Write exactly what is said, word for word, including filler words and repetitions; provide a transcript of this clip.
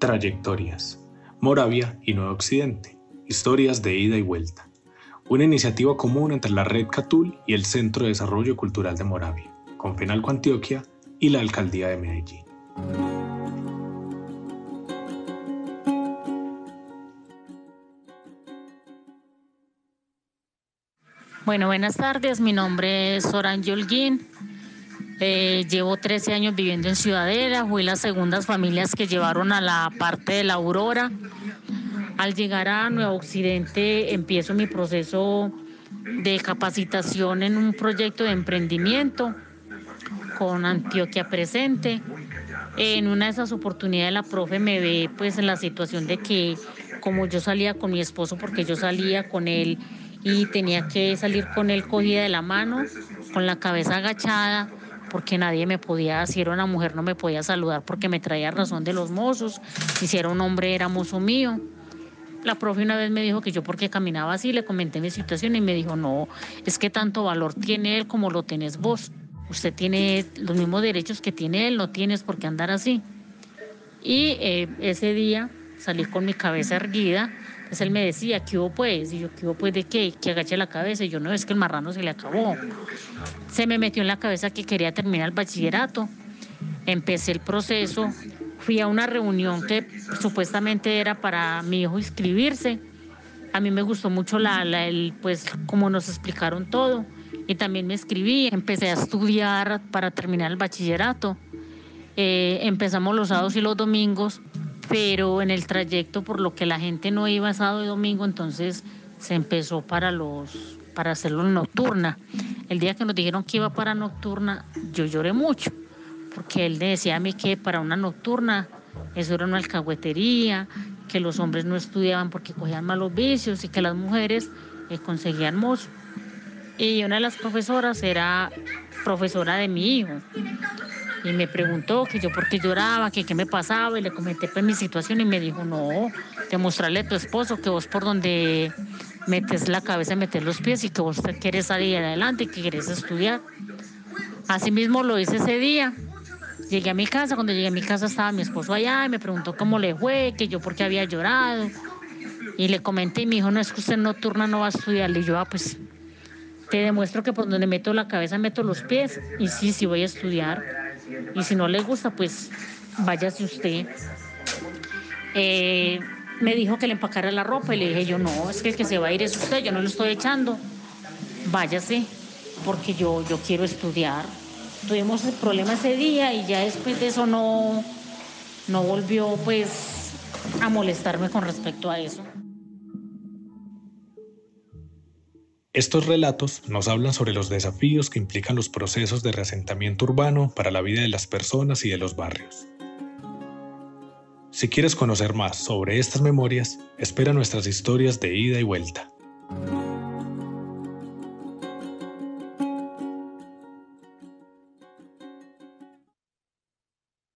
Trayectorias, Moravia y Nuevo Occidente, historias de ida y vuelta. Una iniciativa común entre la Red Catul y el Centro de Desarrollo Cultural de Moravia, Confenalco Antioquia y la Alcaldía de Medellín. Bueno, buenas tardes, mi nombre es Sorange Holguín, eh, llevo trece años viviendo en Ciudadela, fui las segundas familias que llevaron a la parte de la Aurora. Al llegar a Nuevo Occidente empiezo mi proceso de capacitación en un proyecto de emprendimiento con Antioquia Presente. En una de esas oportunidades la profe me ve pues en la situación de que como yo salía con mi esposo, porque yo salía con él y tenía que salir con él cogida de la mano, con la cabeza agachada, porque nadie me podía, si era una mujer no me podía saludar porque me traía razón de los mozos, y si era un hombre era mozo mío. La profe una vez me dijo que yo porque caminaba así, le comenté mi situación y me dijo, no, es que tanto valor tiene él como lo tenés vos. Usted tiene los mismos derechos que tiene él, no tienes por qué andar así. Y eh, ese día salí con mi cabeza erguida. Entonces él me decía, ¿qué hubo pues? Y yo, ¿qué hubo pues de qué? Que agache la cabeza. Y yo, no, es que el marrano se le acabó. Se me metió en la cabeza que quería terminar el bachillerato. Empecé el proceso. Fui a una reunión que supuestamente era para mi hijo inscribirse. A mí me gustó mucho la, la, el, pues, como nos explicaron todo. Y también me inscribí. Empecé a estudiar para terminar el bachillerato. Eh, empezamos los sábados y los domingos, pero en el trayecto, por lo que la gente no iba sábado y domingo, entonces se empezó para los para hacerlo en nocturna. El día que nos dijeron que iba para nocturna, yo lloré mucho, porque él decía a mí que para una nocturna eso era una alcahuetería, que los hombres no estudiaban porque cogían malos vicios y que las mujeres eh, conseguían mozo. Y una de las profesoras era profesora de mi hijo. Y me preguntó que yo por qué lloraba, que qué me pasaba, y le comenté pues mi situación y me dijo, no, demostrarle a tu esposo que vos por donde metes la cabeza, metes los pies y que vos te quieres salir adelante y que quieres estudiar. Así mismo lo hice ese día. Llegué a mi casa, cuando llegué a mi casa estaba mi esposo allá y me preguntó cómo le fue, que yo por qué había llorado. Y le comenté y me dijo, no, es que usted nocturna no va a estudiar. Y yo, ah, pues te demuestro que por donde meto la cabeza meto los pies y sí, sí voy a estudiar. Y si no le gusta, pues váyase usted. Eh, me dijo que le empacara la ropa y le dije yo, no, es que el que se va a ir es usted, yo no lo estoy echando. Váyase, porque yo, yo quiero estudiar. Tuvimos el problema ese día y ya después de eso no, no volvió pues a molestarme con respecto a eso. Estos relatos nos hablan sobre los desafíos que implican los procesos de reasentamiento urbano para la vida de las personas y de los barrios. Si quieres conocer más sobre estas memorias, espera nuestras historias de ida y vuelta.